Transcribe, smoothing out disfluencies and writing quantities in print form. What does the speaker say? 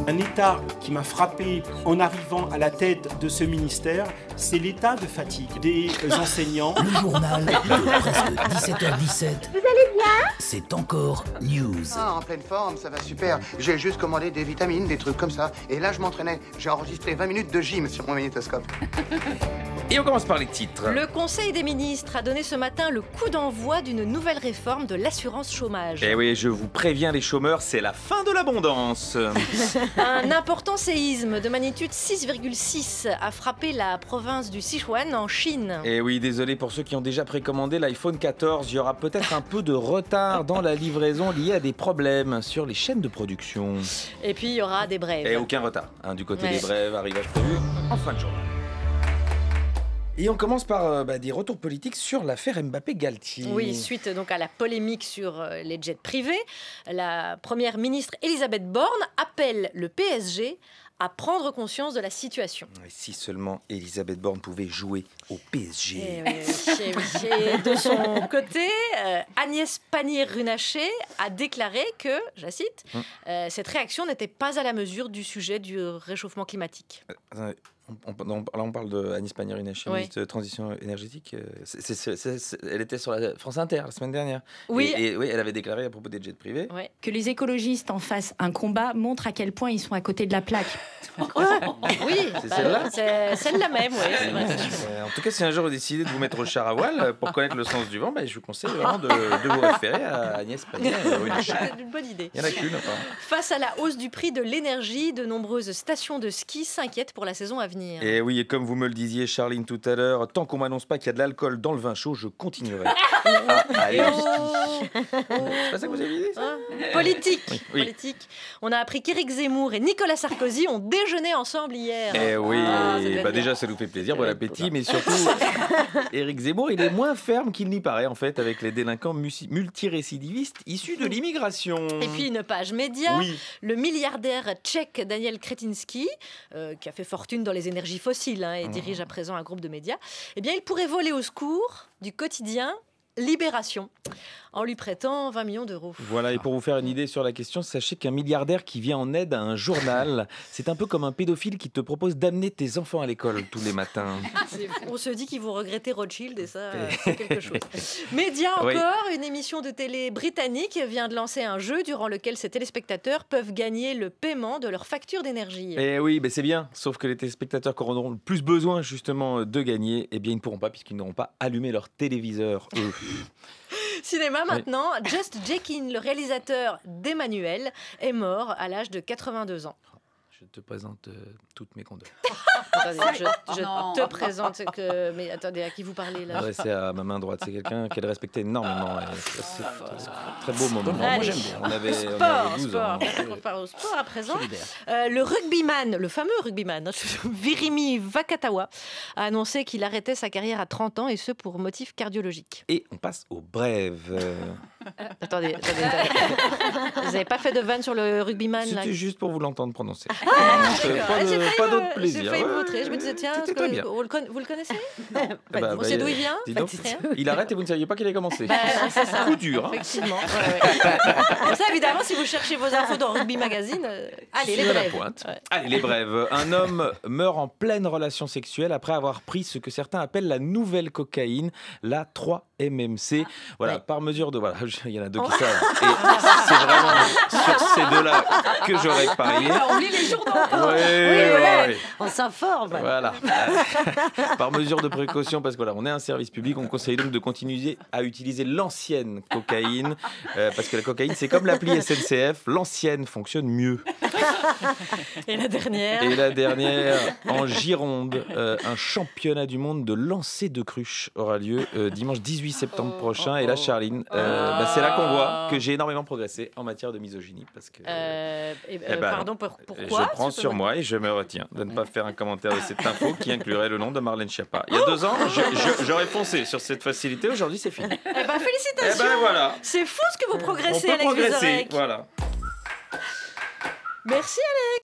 Un état qui m'a frappé en arrivant à la tête de ce ministère, c'est l'état de fatigue des enseignants. Le journal, presque 17h17. Vous allez bien? C'est encore news. Ah, en pleine forme, ça va super. J'ai juste commandé des vitamines, des trucs comme ça. Et là, je m'entraînais. J'ai enregistré 20 minutes de gym sur mon magnétoscope. Et on commence par les titres. Le Conseil des ministres a donné ce matin le coup d'envoi d'une nouvelle réforme de l'assurance chômage. Eh oui, je vous préviens les chômeurs, c'est la fin de l'abondance. Un important séisme de magnitude 6,6 a frappé la province du Sichuan en Chine. Et oui, désolé pour ceux qui ont déjà précommandé l'iPhone 14, il y aura peut-être un peu de retard dans la livraison lié à des problèmes sur les chaînes de production. Et puis il y aura des brèves. Et aucun retard, du côté des brèves, arrivage prévu en fin de journée. Et on commence par des retours politiques sur l'affaire Mbappé-Galtier. Oui, suite donc à la polémique sur les jets privés, la première ministre Elisabeth Borne appelle le PSG à prendre conscience de la situation. Et si seulement Elisabeth Borne pouvait jouer au PSG. Et de son côté, Agnès Pannier-Runacher a déclaré que, je la cite, cette réaction n'était pas à la mesure du sujet du réchauffement climatique. On parle de Agnès Pannier-Runacher, ministre de Transition énergétique. Elle était sur la France Inter la semaine dernière. Oui. Et oui, elle avait déclaré à propos des jets privés. Ouais. Que les écologistes en fassent un combat montre à quel point ils sont à côté de la plaque. Oui, c'est celle-là. C'est celle-là même, oui. En tout cas, si un jour vous décidez de vous mettre au char à voile pour connaître le sens du vent, je vous conseille vraiment de vous référer à Agnès Pannier-Runacher. C'est une bonne idée. Il n'y en a qu'une. Face à la hausse du prix de l'énergie, de nombreuses stations de ski s'inquiètent pour la saison à venir. Et oui, et comme vous me le disiez, Charline, tout à l'heure, tant qu'on m'annonce pas qu'il y a de l'alcool dans le vin chaud, je continuerai. Allez, c'est pas ça que vous avez dit, ça Politique. Oui. Politique. On a appris qu'Éric Zemmour et Nicolas Sarkozy ont déjeuné ensemble hier. Eh oui, ça déjà ça nous fait plaisir, bon appétit, mais surtout, Éric Zemmour, il est moins ferme qu'il n'y paraît en fait avec les délinquants multirécidivistes issus de l'immigration. Et puis une page média, oui. Le milliardaire tchèque Daniel Kretinsky, qui a fait fortune dans les énergies fossiles et dirige à présent un groupe de médias, eh bien il pourrait voler au secours du quotidien Libération, en lui prêtant 20 millions d'euros. Voilà, et pour vous faire une idée sur la question, sachez qu'un milliardaire qui vient en aide à un journal, c'est un peu comme un pédophile qui te propose d'amener tes enfants à l'école tous les matins. On se dit qu'ils vont regretter Rothschild et ça, c'est quelque chose. Média encore, une émission de télé britannique vient de lancer un jeu durant lequel ses téléspectateurs peuvent gagner le paiement de leur facture d'énergie. Et oui, c'est bien, sauf que les téléspectateurs qui auront le plus besoin justement de gagner, eh bien ils ne pourront pas puisqu'ils n'auront pas allumé leur téléviseur, eux. Cinéma maintenant, Just Jakin, le réalisateur d'Emmanuel, est mort à l'âge de 82 ans. Je te présente toutes mes condoléances. Attendez, je te présente que... Mais attendez, à qui vous parlez là? C'est à ma main droite, c'est quelqu'un qu'elle respectait énormément. C'est un très beau moment. Allez. Moi j'aime bien. On avait 12 ans. On parle au sport à présent. Le rugbyman, le fameux rugbyman, Virimi Vakatawa, a annoncé qu'il arrêtait sa carrière à 30 ans et ce pour motif cardiologique. Et on passe aux brèves. Attendez. Vous n'avez pas fait de vanne sur le rugbyman là? C'était juste pour vous l'entendre prononcer. J'ai pas d'autre plaisir. J'ai failli me vautrer. Je me disais, tiens, C'était très bien. vous le connaissez? On sait d'où il vient? Dis donc, il arrête et vous ne saviez pas qu'il a commencé. C'est ça. Coup dur. Hein. Effectivement. Pour ça, évidemment, si vous cherchez vos infos dans Rugby Magazine, allez, les brèves. Allez, les brèves. Un homme meurt en pleine relation sexuelle après avoir pris ce que certains appellent la nouvelle cocaïne, la 3-MMC. Voilà, par mesure de... Voilà, il y en a deux qui savent. Et c'est vraiment sur ces deux-là que j'aurais parié. On lit les journaux. Oui. On s'informe. Voilà. Par mesure de précaution, parce que voilà, on est un service public, on conseille donc de continuer à utiliser l'ancienne cocaïne, parce que la cocaïne, c'est comme l'appli SNCF, l'ancienne fonctionne mieux. Et la dernière? Et la dernière, en Gironde, un championnat du monde de lancer de cruche aura lieu dimanche 18 septembre prochain. Et là, Charline, c'est là qu'on voit que j'ai énormément progressé en matière de misogynie, parce que... pardon, pourquoi? Je prends sur moi et je me retiens de ne pas faire un commentaire de cette info qui inclurait le nom de Marlène Schiappa. Il y a 2 ans, j'aurais foncé sur cette facilité. Aujourd'hui, c'est fini. Félicitations. Voilà. C'est fou ce que vous progressez, On peut Alex progresser, Vizorek. voilà. Merci, Alex.